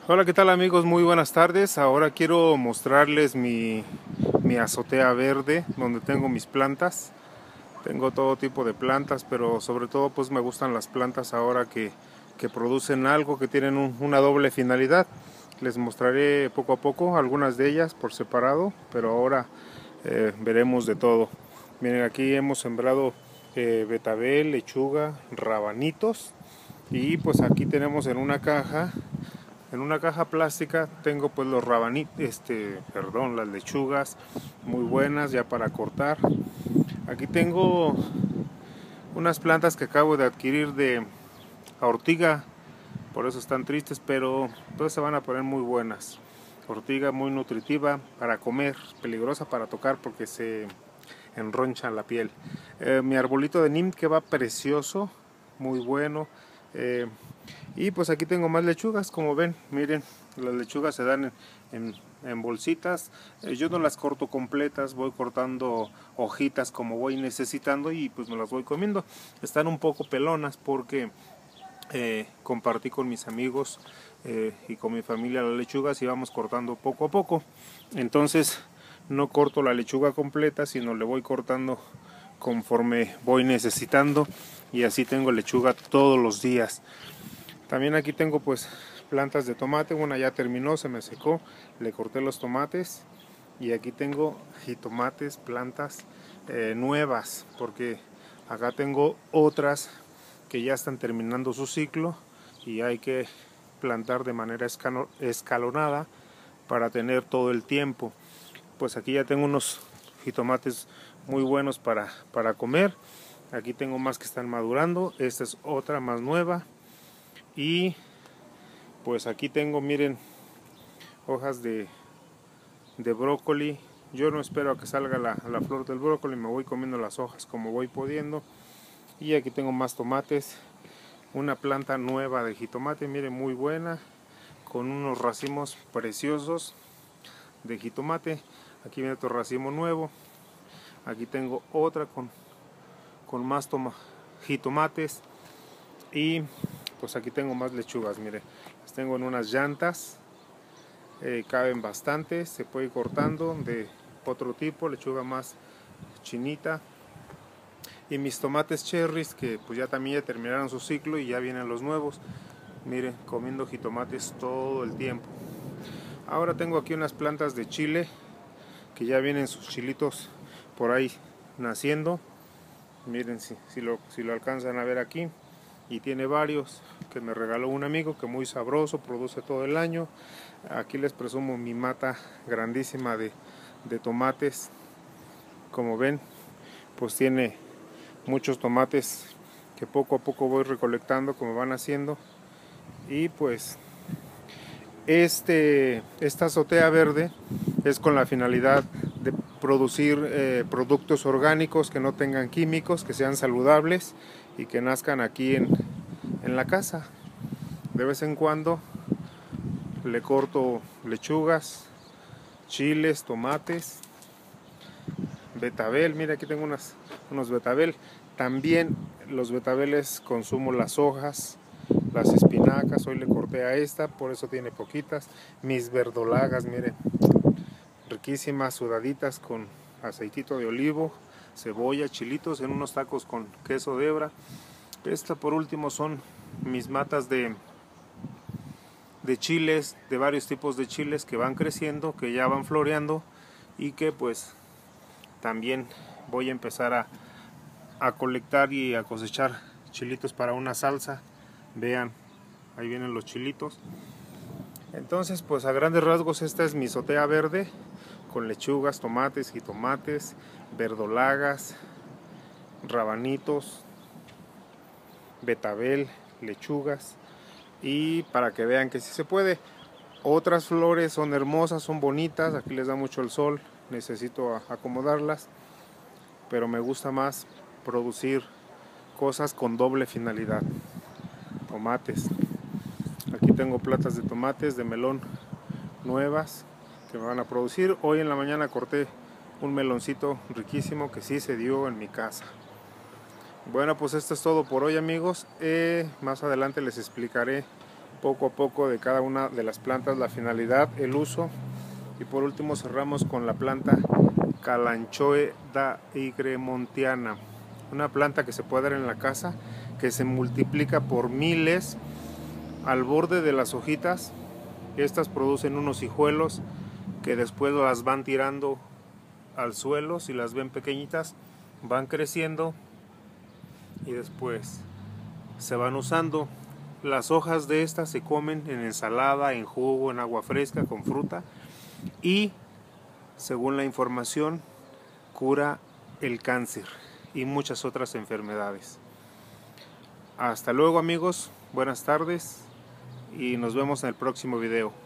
Hola, ¿qué tal amigos? Muy buenas tardes. Ahora quiero mostrarles mi azotea verde donde tengo mis plantas. Tengo todo tipo de plantas, pero sobre todo pues me gustan las plantas ahora que producen algo, que tienen una doble finalidad. Les mostraré poco a poco algunas de ellas por separado, pero ahora veremos de todo. Miren, aquí hemos sembrado betabel, lechuga, rabanitos, y pues aquí tenemos en una caja plástica tengo pues los rabanitos, las lechugas muy buenas ya para cortar. Aquí tengo unas plantas que acabo de adquirir de ortiga, por eso están tristes, pero todas se van a poner muy buenas. Ortiga muy nutritiva para comer, peligrosa para tocar porque se enroncha la piel. Mi arbolito de nim que va precioso, muy bueno. Eh, y pues aquí tengo más lechugas, como ven, miren, las lechugas se dan en bolsitas. Yo no las corto completas, voy cortando hojitas como voy necesitando y pues me las voy comiendo. Están un poco pelonas porque compartí con mis amigos y con mi familia las lechugas y vamos cortando poco a poco. Entonces no corto la lechuga completa, sino le voy cortando conforme voy necesitando, y así tengo lechuga todos los días. También aquí tengo pues plantas de tomate, una ya terminó, se me secó, le corté los tomates, y aquí tengo jitomates, plantas nuevas, porque acá tengo otras que ya están terminando su ciclo y hay que plantar de manera escalonada para tener todo el tiempo. Pues aquí ya tengo unos jitomates muy buenos para comer. Aquí tengo más que están madurando, esta es otra más nueva. Y pues aquí tengo, miren, hojas de brócoli. Yo no espero a que salga la flor del brócoli, me voy comiendo las hojas como voy pudiendo. Y aquí tengo más tomates, una planta nueva de jitomate, miren, muy buena, con unos racimos preciosos de jitomate. Aquí viene otro racimo nuevo. Aquí tengo otra con más jitomates. Y pues aquí tengo más lechugas, miren, las tengo en unas llantas. Caben bastante, se puede ir cortando de otro tipo, lechuga más chinita. Y mis tomates cherries que pues ya también ya terminaron su ciclo y ya vienen los nuevos. Miren, comiendo jitomates todo el tiempo. Ahora tengo aquí unas plantas de chile que ya vienen sus chilitos por ahí naciendo. Miren si lo alcanzan a ver aquí. Y tiene varios que me regaló un amigo, que muy sabroso, produce todo el año. Aquí les presumo mi mata grandísima de tomates. Como ven, pues tiene muchos tomates que poco a poco voy recolectando como van haciendo. Y pues esta azotea verde es con la finalidad de producir productos orgánicos que no tengan químicos, que sean saludables y que nazcan aquí en la casa. De vez en cuando le corto lechugas, chiles, tomates, betabel. Mira, aquí tengo unos betabel. También los betabeles consumo las hojas, las espinacas. Hoy le corté a esta, por eso tiene poquitas. Mis verdolagas, miren, riquísimas, sudaditas con aceitito de olivo, cebolla, chilitos en unos tacos con queso de hebra. Esta por último son mis matas de chiles, de varios tipos de chiles que van creciendo, que ya van floreando y que pues también voy a empezar a colectar y a cosechar chilitos para una salsa. Vean, ahí vienen los chilitos. Entonces pues a grandes rasgos esta es mi azotea verde con lechugas, tomates, jitomates, verdolagas, rabanitos, betabel, lechugas, y para que vean que sí se puede. Otras flores son hermosas, son bonitas, aquí les da mucho el sol, necesito acomodarlas, pero me gusta más producir cosas con doble finalidad. Tomates, aquí tengo platas de tomates, de melón nuevas que me van a producir. Hoy en la mañana corté un meloncito riquísimo que sí se dio en mi casa. Bueno, pues esto es todo por hoy amigos. Más adelante les explicaré poco a poco de cada una de las plantas, la finalidad, el uso. Y por último cerramos con la planta Kalanchoe da Egremontiana, una planta que se puede dar en la casa, que se multiplica por miles al borde de las hojitas. Estas producen unos hijuelos que después las van tirando al suelo. Si las ven pequeñitas, van creciendo y después se van usando. Las hojas de estas se comen en ensalada, en jugo, en agua fresca, con fruta, y según la información cura el cáncer y muchas otras enfermedades. Hasta luego amigos, buenas tardes y nos vemos en el próximo video.